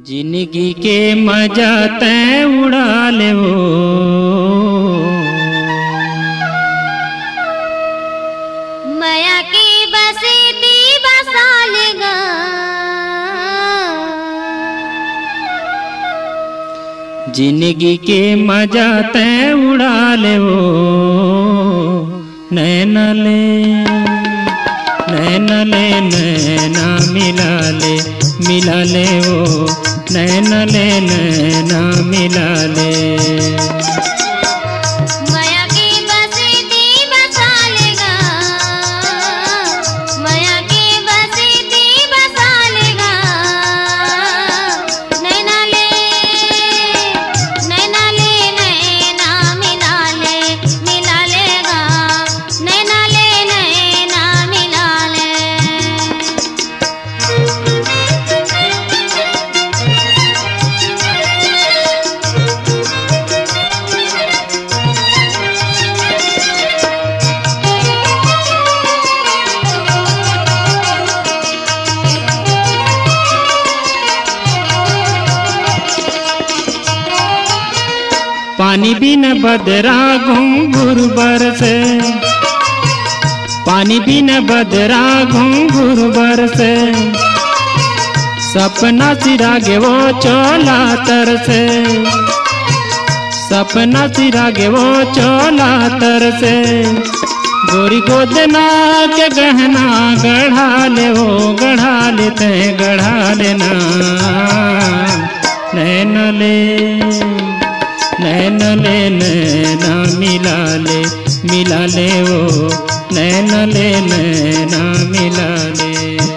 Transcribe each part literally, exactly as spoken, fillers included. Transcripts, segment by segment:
जिंदगी के मजा तय उड़ा ले वो, माया की बसीती बसा लेगा। जिंदगी के मजा तय उड़ा ले वो, नैना ले नैना ले नैना मिला ले मिला ले वो, नैना ले नैना मिला ले। माया की बसीती बसा लेगा, माया की बसीती बसा लेगा। नैना ले नैना ले नैना मिला ले मिला लेगा। नैना ले नैना मिला ले। पानी बिन बदरा घुंघुर बरसे, पानी बिन बदरा घुंघुर बरसे। सपना सिरागे वो चोला तरसे, सपना सिरागे वो चोला तरसे। गोरी गोदना के गहना गढ़ा ले वो, गढ़ा लेते गढ़ा लेना। नैना ले नैना ले नैना मिला ले मिला ले वो, नैना ले नैना मिला ले।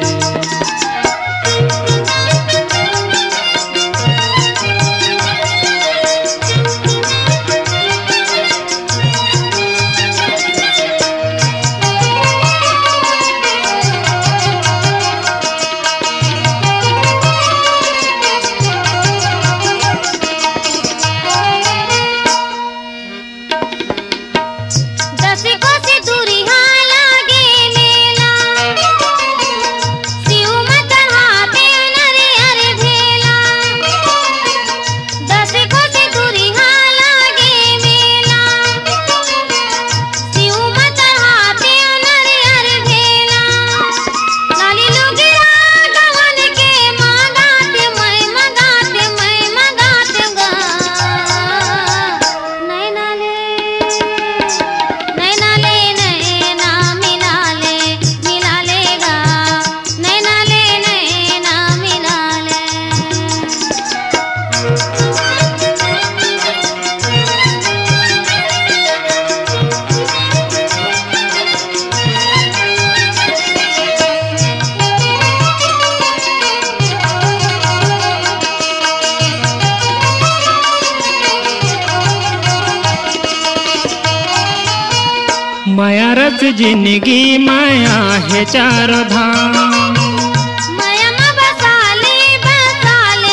माया रस जिंदगी माया है चार धाम, माया में बसा ले बसा ले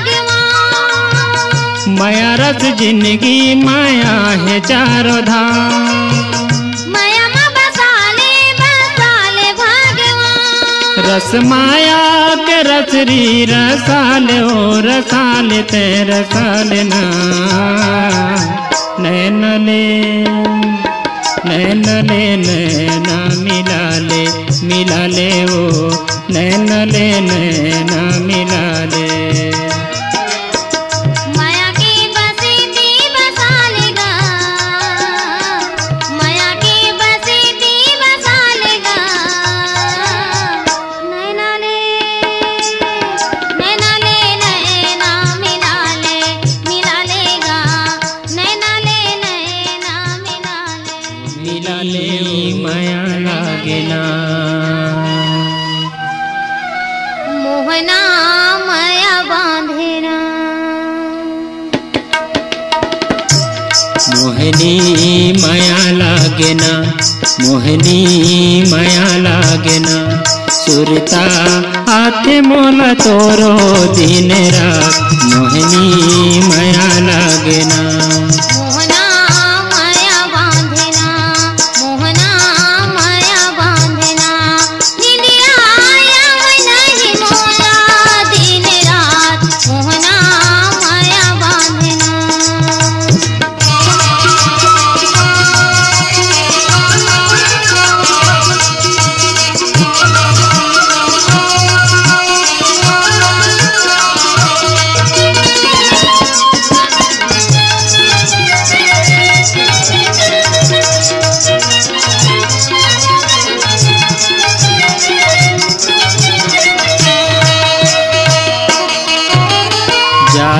भगवान। माया रस जिंदगी माया है चार धाम, माया में बसा ले बसा ले भगवान। रस माया के रसरी रसाले ओ रसाले ते रसाले ना। नैना ले नैना ले नैना मिला ले मिला ले वो, नैना ले नैना मिला ले। माया की बसीती बसा लेगा, माया की बसीती बसा लेगा। नैना ले नैना ले नैना मिला ले मिला लेगा। नैना ले नैना मिला ले मिला ले माया लागे ना। मोहना माया बांधेना, मोहनी माया लागे ना, मोहनी माया लागे ना। सुरता हाथे मोला तोरो दिन रात, मोहनी माया लागे ना। मोहना माया बांधेना, मोहना माया बांधेना। निंदिया आया नहीं मोला दिन रात। मोहना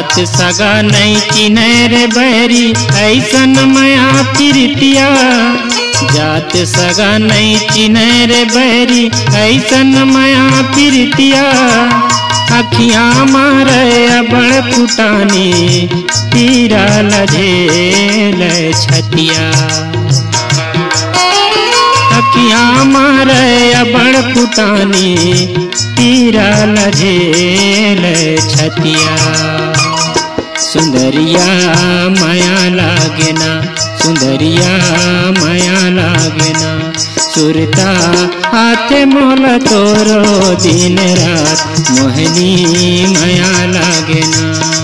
जात सगा नहीं चिन्ह रे बैरी ऐसन मया प्रीतिया। जात सगा नहीं चिन्ह रे बैरी ऐसन मया प्रीतिया। अखियाँ मारे बड़ फुटानी तीरा लझेल छतिया। अखियाँ मारे बड़ फुटानी तीरा लझेल छतिया। सुंदरिया माया लागेना सुंदरिया माया लागेना। सुरता हाथे मोल तोरो दिन रात मोहनी माया लागेना।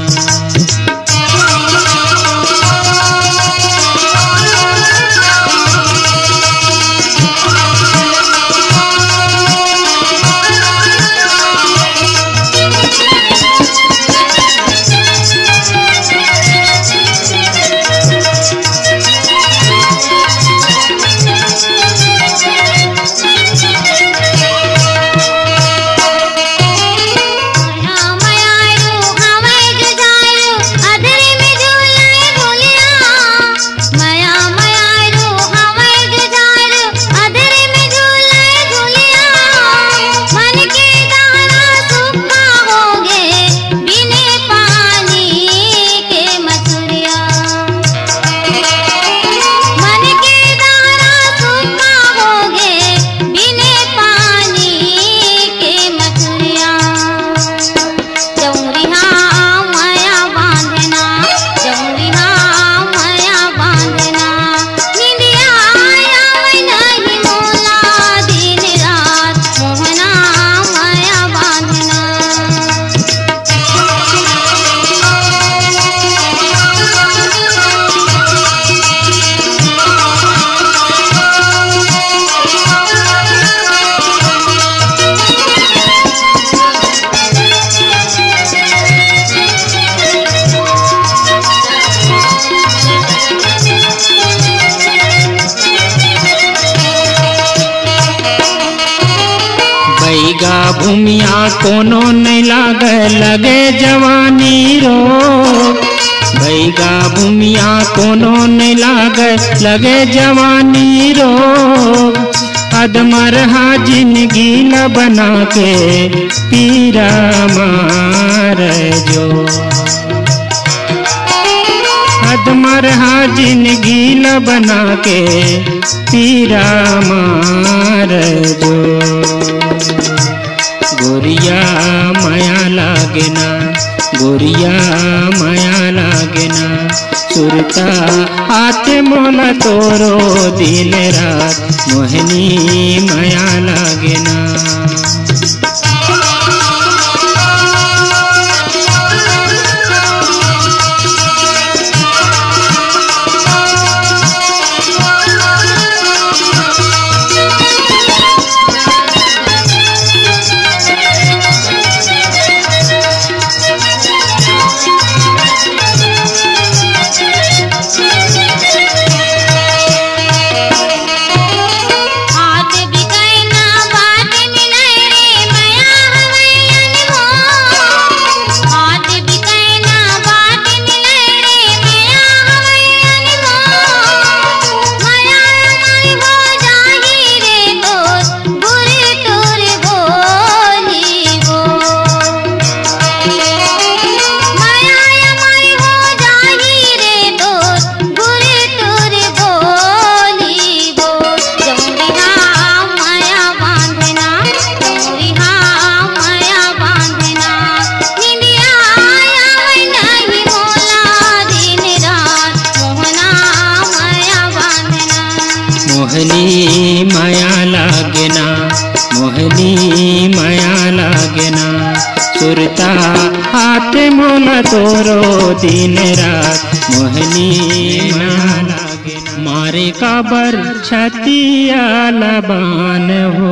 बैगा भूमिया कोनो नहीं लागे लगे जवानी रो। बैगा भूमिया कोनो नहीं लागे लगे जवानी रो। अदमरहा जिंदगी न बना के पीरा मार जो। अदमरहा जिंदगी न बना के पीरा मार जो। गोरिया माया लागेना गोरिया माया लागेना। सुरता हाथ मोला तोरो दिन रात मोहनी माया लागेना। मोहनी माया लागेना मोहनी माया लागेना। सुरता हाथ मोला तोरो दिन रात मोहनी माया लागेना। मारे काबर छतिया लबान हो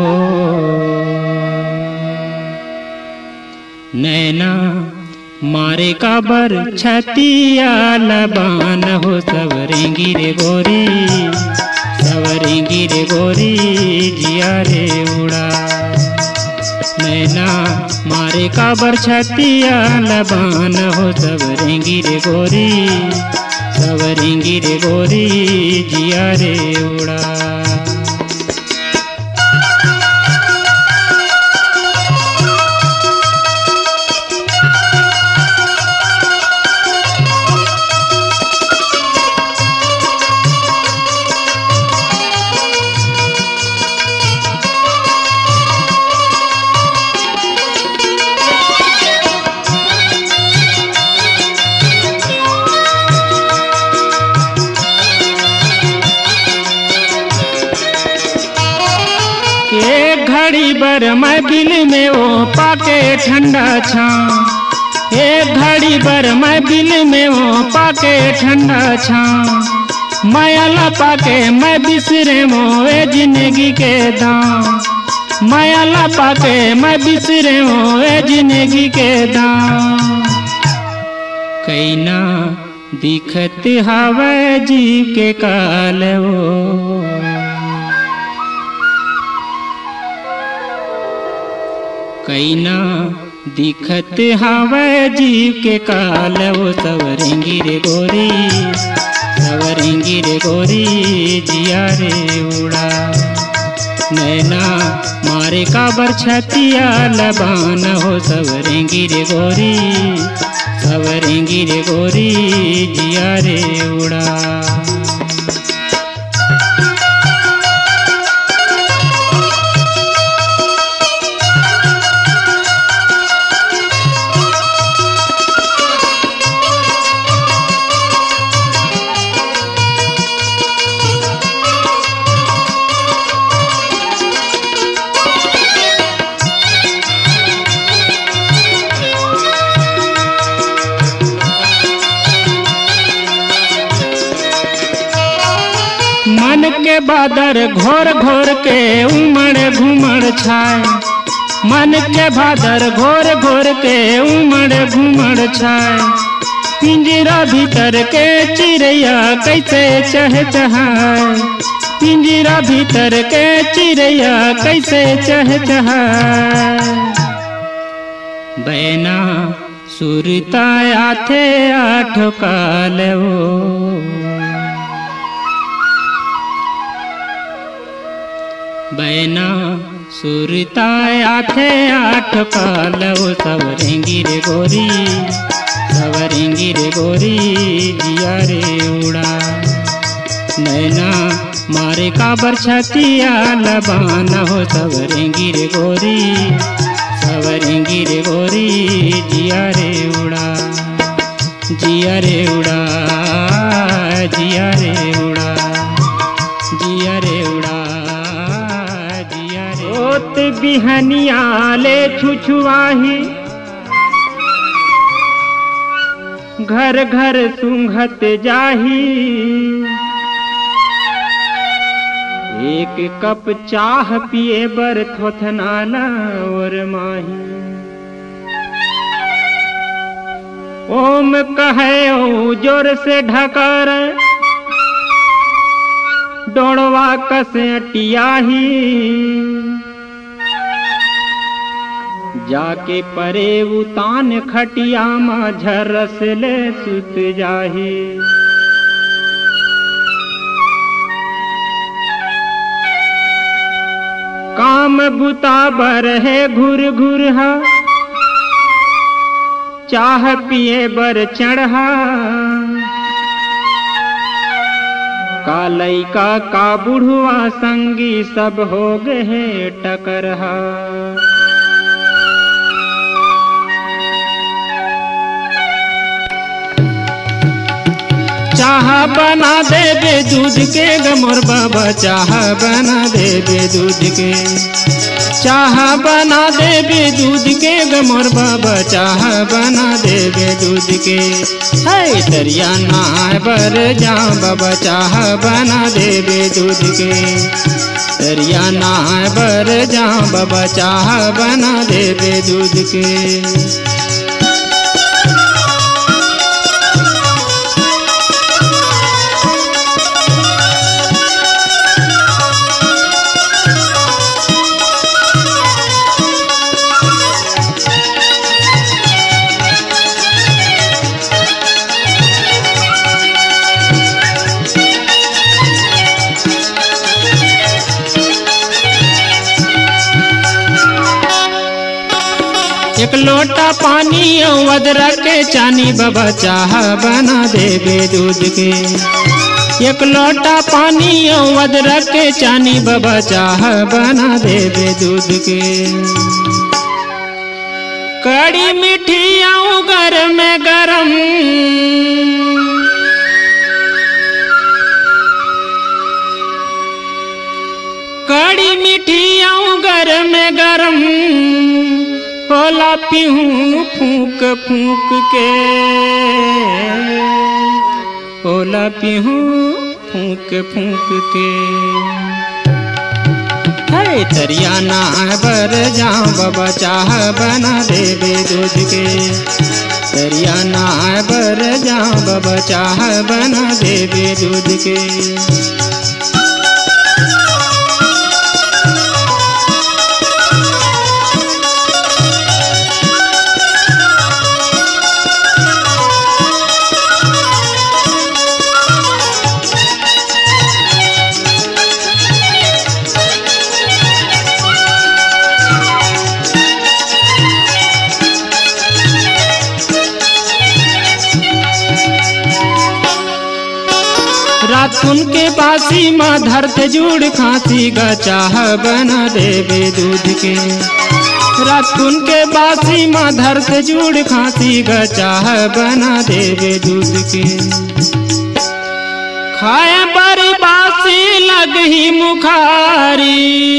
नैना। मारे काबर छतिया लबान हो। सवरेंगी रे गोरी सवरेंगी रे गोरी जिया रे उड़ा। नैना मारे काबर छतिया लबान हो सवरेंगी रे गोरी, सवरेंगी रे गोरी जिया रे उड़ा। एक घड़ी बर मैं बिल में वो पाके ठंडा छाँ, एक घड़ी बर मैं बिल में वो पाके ठंडा छाँ। मैं अला पाके मैं बिसरे मोए जिंदगी के दाम, मैं अला पाके मैं बिसरे मोए जिंदगी के दाम। कैना दिखत हवे जीव के काल वो, कैना दिखत हवे जीव के काल वो सवरेंगी रे गोरी, सवरेंगी रे गोरी जिया रे उड़ा। नैना मारे काबर छतिया लबान हो सवरेंगी रे गोरी, सवरेंगी रे गोरी जिया रे उड़ा। मन के बादर घोर घोर के उमड़ घुमड़ छाए, मन के बादर घोर घोर के उमड़ घुमड़ छाए। पिंजरा भीतर के चिड़ैया कैसे चह चहाए, पिंजरा भीतर के चिड़ैया कैसे चह चहाए। बैना सुरता आथे आठ काल वो, बैना सुरता आथे आठ काल वो सवरेंगी रे गोरी, सवरेंगी रे गोरी जिया रे उड़ा। नैना मारे काबर छतिया लबान हो सवरेंगी रे गोरी, सवरेंगी रे गोरी जिया रे उड़ा, जिया रे उड़ा, जिया रे उड़ा, जिया रे उड़ा। ओत बिहनिया ले छुछुआही, घर घर सुंघत जाही। एक कप चाह पिए बर थोथनाना और माही। ओम कहे ओ जोर से ढकर डोड़वा कस अटियाही। जाके परे उतान खटिया मा झरस ले सुत जाही। काम बुता बर है घुर घुर हा, चाह पिए बर चढ़ा। का लइका का बुढ़वा संगी सब हो गए टकरहा। चाह बना दे बे दूध के गमोर बाबा, चाह बना दे बे दूध के, चाह बना दे बे दूध के गमोर बाबा, चाह बना दे बे दूध के। है दरिया नाय बर जा बाबा, चाह बना दे बे दूध के। दरिया नाय बर जा बाबा, चाह बना दे बे दूध के। एक लोटा पानी अदरक के चानी बाबा चाह बना देवे दूध के। एक लोटा पानी अदरक के चानी बाबा चाह बना देवे दूध के। कड़ी मीठी आऊं घर में गरम, कड़ी मीठी आऊं घर में गरम, होला पीहूं फूक फूक के, होला पीहूं फूक फूक के। है तरियाना बर जाऊं बाबा चाह बना देवे दूध के। तरियाना बर जाऊं बाबा चाह बना देवे दूध के। रातुन के बासी माँ धरते जुड़ खांसी गा चाह बना देवे दूध के। रातुन के बासी माँ धरते जुड़ खांसी गा चाह बना देवे दूध के। खाए बड़ी बासी लग ही मुखारी,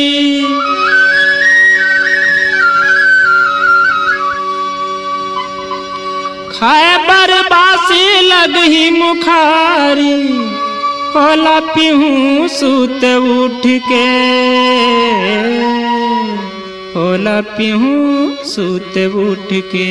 खाए बड़ी बासी लग ही मुखारी, होला पीहूं सूत उठ के, होला पीहूं सूत उठ के।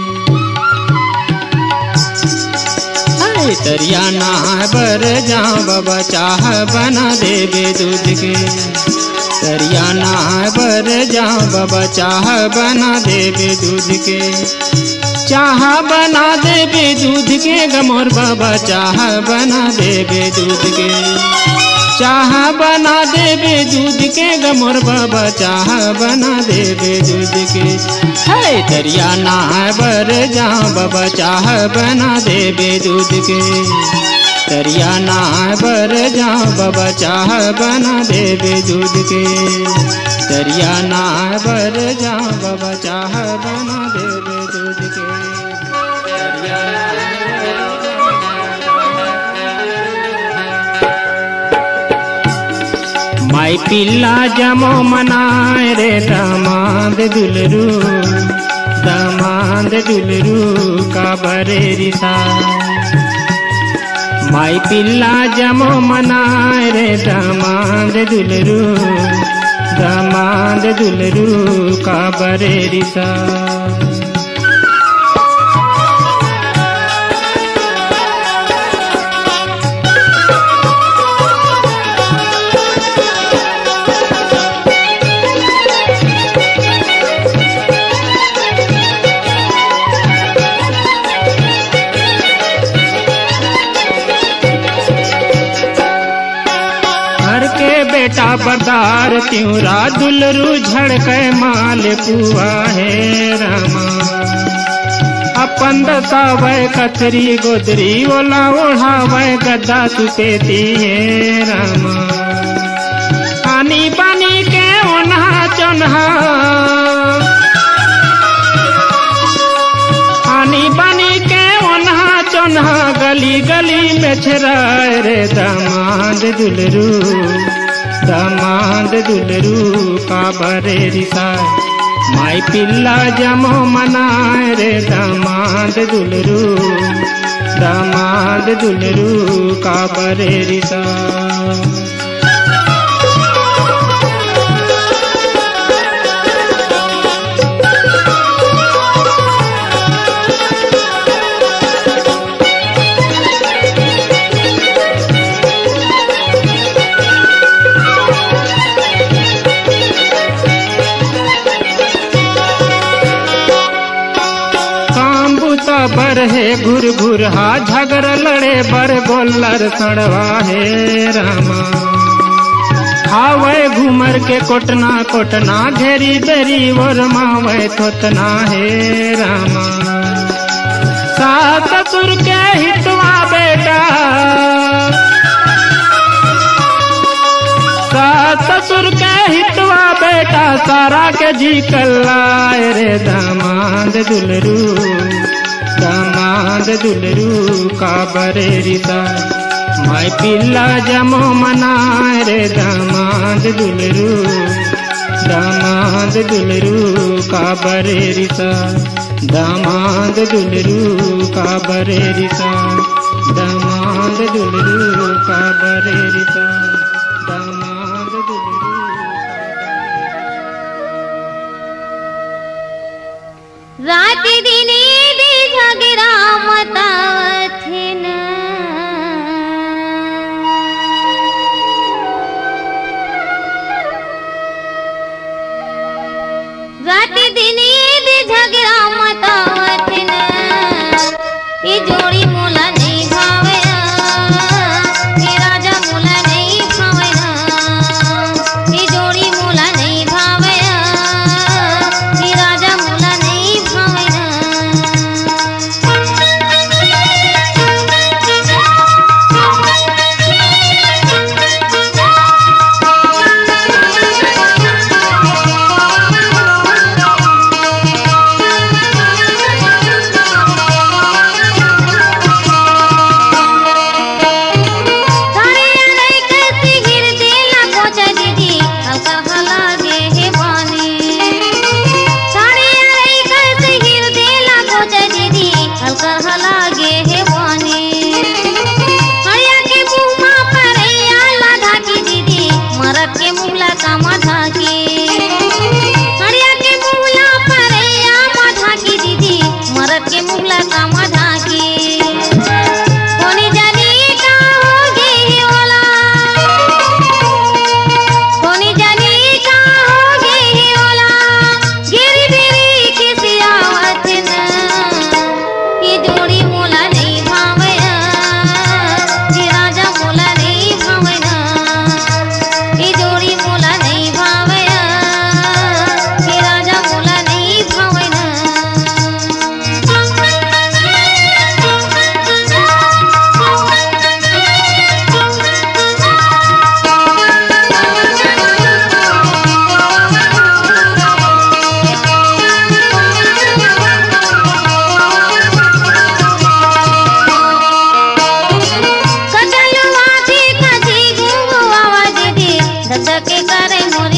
तरियाना बर जाऊं बाबा चाह बना देवे दूध के। तरियाना बर जाऊं बाबा चाह बना देवे दूध के। चाह बना देवे दूध के गमोर बाबा चाह बना देवे दूध के। चाह बना देवे दूध के गमोर बाबा चाह बना देवे दूध के। है तरियाना बर जाऊं बाबा चाह बना देवे दूध के। तरियाना बर जाऊं बाबा चाह बना देवे दूध के। तरियाना बर जाऊं बाबा चाह बना देवे दूध के। माई पिल्ला जमो मनाए रे दामाद दुलरू, दामाद दुलरू का बरे रिसा। माई पिल्ला जमो मनाए रे दामाद दुलरू, दामाद दुलरू का बरे रिसा। बेटा बरदार त्योरा दुलरू झड़के माल पुआ है रामा। अपन दसावे कतरी गोदरी ओला ओढ़ावे गद्दा सुतेती है रामा। आनी बनी के ओन्हा चोन्हा, आनी बनी के ओन्हा चोन्हा गली गली में छराए रे दामाद दुलरू, दामाद दुलरू का बरे रिसा। माई पिल्ला जमो मनाए रे दामाद दुलरू, दामाद दुलरू का बरे रिसा। बर है घुर घुर हा झगर लड़े बर गोल्लर सड़वा है रामा। खावे घूमर के कोटना कोटना घेरी बेरी और मावे थोतना हे रामा। सास ससुर के हितवा बेटा, सास ससुर के हितवा बेटा सारा के जी कल्लाए रे दामाद दुलरू, दामाद दुलरू का बरे रिता माय पिल्ला जमो मनाए रे दामाद दुलरू, दामाद दुलरू का बरे रिता, दामाद दुलरू का बरे रिता, दामाद दुलरू का बरे रिता, दामाद दुलरू रात दिने दे झगड़ा मतावथिन, रात दिने दे झगड़ा मतावथिन, ये जोड़ी मोला नहीं भावे, ये राजा मोला नहीं भावे, ये जोड़ी मोला नहीं भावे, ये राजा मोला नहीं भावे। के करे मोर